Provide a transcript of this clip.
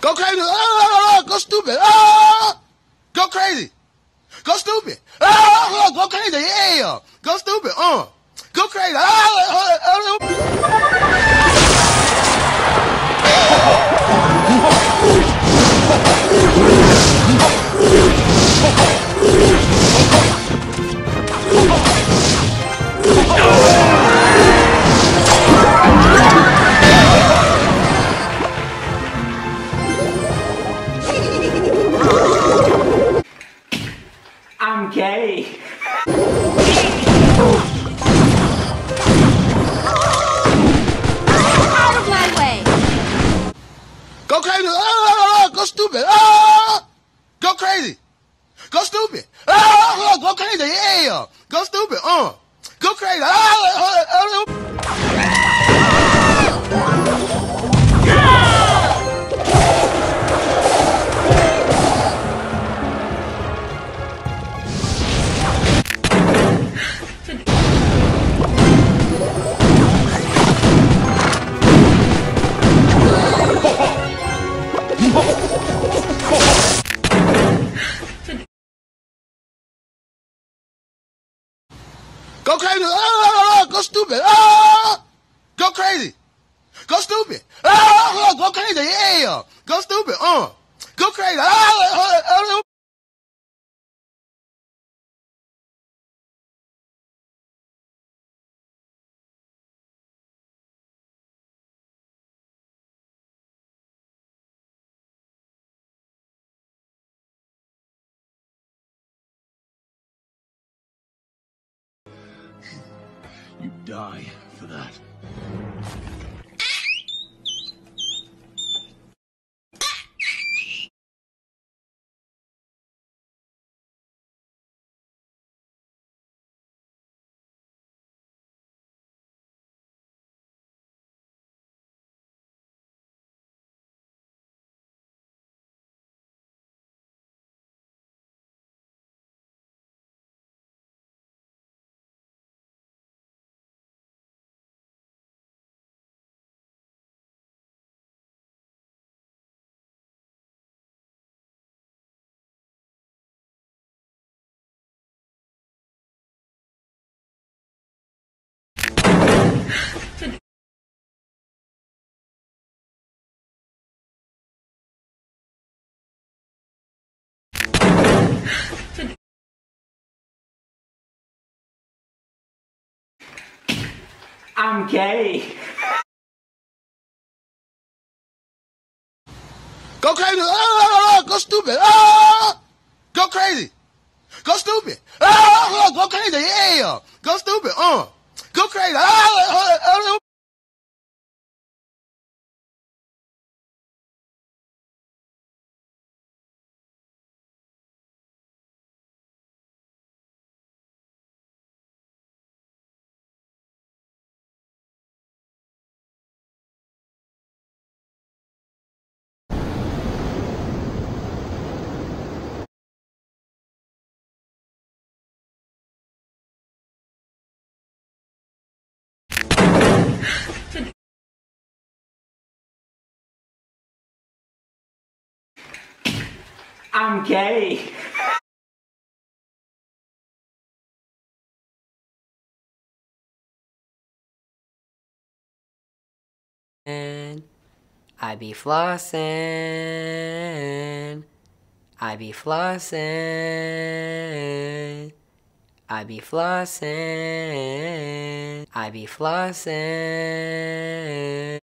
Go crazy. Oh, go stupid. Oh, go crazy. Go stupid. Oh, go crazy. Yeah. Go stupid. Go crazy. I'm gay. Out of my way! Go crazy. Oh, go stupid. Oh, go crazy. Go stupid. Oh, go crazy. Yeah. Go stupid. Go crazy. Go crazy. Oh, go stupid. Oh, go crazy. Go stupid. Oh, go crazy. Yeah. Go stupid. Go crazy. You die for that. I'm gay. Go crazy. Oh, go stupid. Oh, go crazy. Go stupid. Oh, go crazy. Yeah. Go stupid. Go crazy. I'm gay. And I be flossing. I be flossing. I be flossing. I be flossing.